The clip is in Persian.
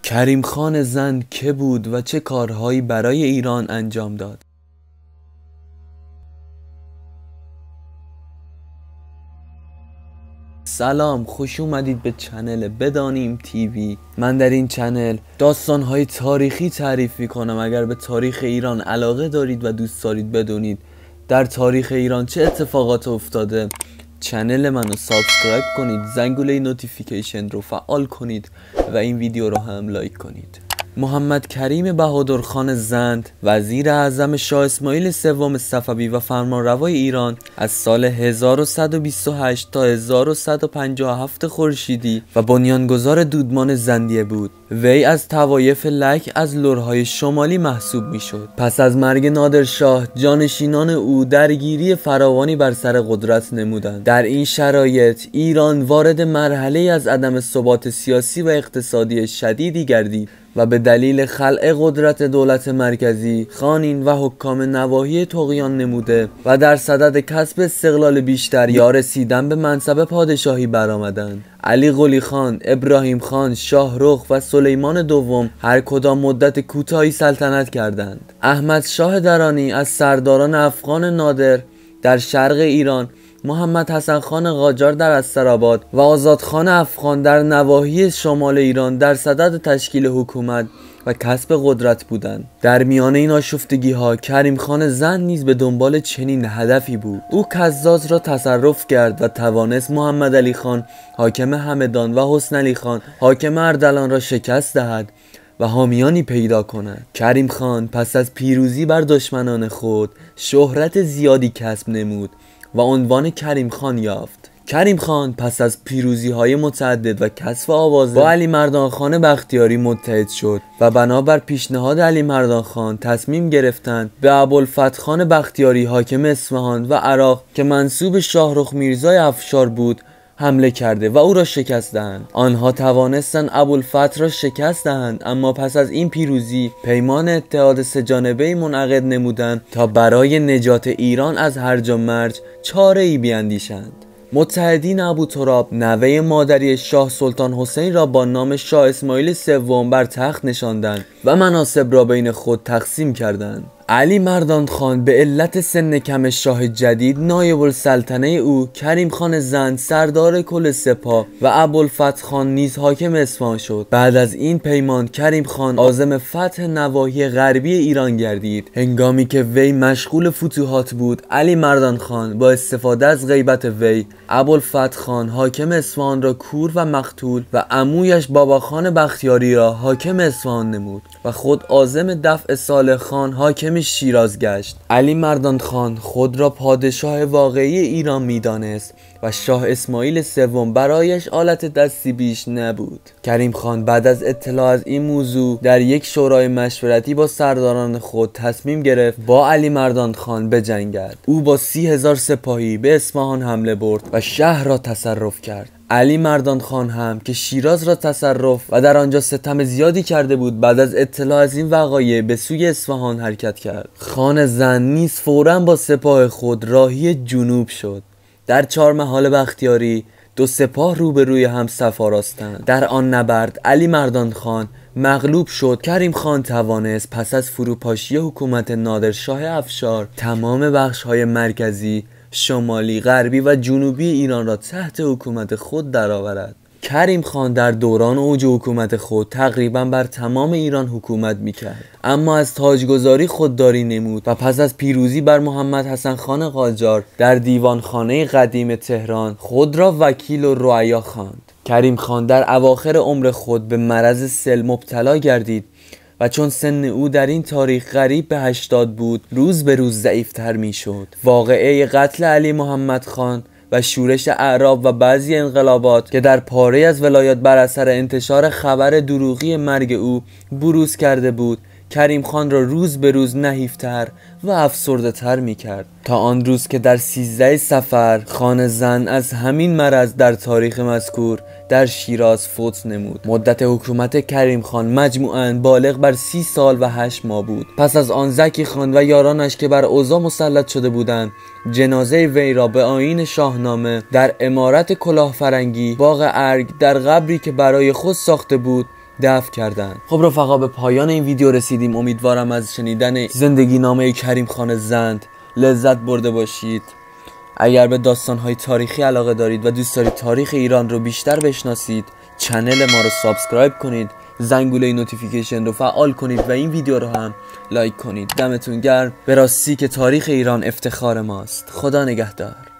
کریم خان زند که بود و چه کارهایی برای ایران انجام داد؟ سلام، خوش اومدید به چنل بدانیم تیوی. من در این چنل داستانهای تاریخی تعریف میکنم. اگر به تاریخ ایران علاقه دارید و دوست دارید بدونید در تاریخ ایران چه اتفاقات افتاده، چنل منو سابسکرایب کنید، زنگوله نوتیفیکیشن رو فعال کنید و این ویدیو رو هم لایک کنید. محمد کریم بهادر خان زند، وزیر اعظم شاه اسماعیل سوم صفوی و فرمانروای ایران از سال 1128 تا 1157 خورشیدی و بنیانگذار دودمان زندیه بود. وی از طوایف لک از لرهای شمالی محسوب میشد. پس از مرگ نادرشاه، جانشینان او درگیری فراوانی بر سر قدرت نمودند. در این شرایط ایران وارد مرحله از عدم ثبات سیاسی و اقتصادی شدیدی گردید و به دلیل خلع قدرت دولت مرکزی، خانین و حکام نواحی طغیان نموده و در صدد کسب استقلال بیشتر یا رسیدن به منصب پادشاهی برآمدند. علی قلی خان، ابراهیم خان، شاهرخ و سلیمان دوم هر کدام مدت کوتاهی سلطنت کردند. احمد شاه درانی از سرداران افغان نادر در شرق ایران، محمد حسن خان قاجار در استرآباد و آزادخان افغان در نواحی شمال ایران در صدد تشکیل حکومت و کسب قدرت بودند. در میان این آشفتگی ها کریم خان زند نیز به دنبال چنین هدفی بود. او کزاز را تصرف کرد و توانست محمد علی خان حاکم همدان و حسن علی خان حاکم اردلان را شکست دهد و حامیانی پیدا کند. کریم خان پس از پیروزی بر دشمنان خود شهرت زیادی کسب نمود و عنوان کریم خان یافت. کریم خان پس از پیروزی های متعدد و کسب آوازه با علی مردان خان بختیاری متحد شد و بنابر پیشنهاد علی مردان خان تصمیم گرفتند به ابوالفتح خان بختیاری حاکم اصفهان و عراق که منسوب شاهرخ میرزای افشار بود حمله کرده و او را شکست دهند. آنها توانستند ابوالفتح را شکست دهند، اما پس از این پیروزی پیمان اتحاد سه‌جانبه‌ای منعقد نمودند تا برای نجات ایران از هرج و مرج چاره‌ای بیاندیشند. متحدین ابوتراب نوه مادری شاه سلطان حسین را با نام شاه اسماعیل سوم بر تخت نشاندند و مناصب را بین خود تقسیم کردند. علی مردان خان به علت سن کم شاه جدید نایب السلطنه او، کریم خان زند سردار کل سپاه و ابوالفتح خان نیز حاکم اصفهان شد. بعد از این پیمان کریم خان عازم فتح نواحی غربی ایران گردید. هنگامی که وی مشغول فتوحات بود، علی مردان خان با استفاده از غیبت وی ابوالفتح خان حاکم اصفهان را کور و مقتول و عمویش بابا خان بختیاری را حاکم اصفهان نمود و خود عازم دفع صالح خان حاکم شیراز گشت. علی مردان خان خود را پادشاه واقعی ایران میدانست و شاه اسماعیل سوم برایش آلت دستی بیش نبود. کریم خان بعد از اطلاع از این موضوع در یک شورای مشورتی با سرداران خود تصمیم گرفت با علی مردان خان بجنگد. او با 30,000 سپاهی به اصفهان حمله برد و شهر را تصرف کرد. علی مردان خان هم که شیراز را تصرف و در آنجا ستم زیادی کرده بود، بعد از اطلاع از این وقایع به سوی اصفهان حرکت کرد. خان زند نیز فوراً با سپاه خود راهی جنوب شد. در چهارمحال بختیاری دو سپاه روبروی هم صف آراستند. در آن نبرد علی مردان خان مغلوب شد. کریم خان توانست پس از فروپاشی حکومت نادرشاه افشار تمام بخش‌های مرکزی، شمالی، غربی و جنوبی ایران را تحت حکومت خود درآورد. کریم خان در دوران اوج حکومت خود تقریبا بر تمام ایران حکومت میکرد، اما از تاجگذاری خودداری نمود و پس از پیروزی بر محمد حسن خان قاجار در دیوانخانه قدیم تهران خود را وکیل و رعایا خواند. کریم خان در اواخر عمر خود به مرض سل مبتلا گردید و چون سن او در این تاریخ قریب به 80 بود، روز به روز ضعیفتر میشد. واقعه قتل علی محمد خان و شورش اعراب و بعضی انقلابات که در پاره از ولایات بر اثر انتشار خبر دروغی مرگ او بروز کرده بود، کریم خان را روز به روز نحیفتر و افسرده تر می کرد، تا آن روز که در 13 صفر خان زند از همین مرض در تاریخ مذکور در شیراز فوت نمود. مدت حکومت کریم خان مجموعاً بالغ بر 30 سال و 8 ماه بود. پس از آن زکی خان و یارانش که بر اوضاع مسلط شده بودند، جنازه وی را به آیین شاهنامه در عمارت کلاه فرنگی باغ ارگ در قبری که برای خود ساخته بود دفن کردند. خب رفقا، به پایان این ویدیو رسیدیم. امیدوارم از شنیدن زندگی نامه کریم خان زند لذت برده باشید. اگر به داستان‌های تاریخی علاقه دارید و دوست دارید تاریخ ایران رو بیشتر بشناسید، کانال ما رو سابسکرایب کنید، زنگوله نوتیفیکیشن رو فعال کنید و این ویدیو رو هم لایک کنید. دمتون گرم. به راستی که تاریخ ایران افتخار ماست. خدا نگهدار.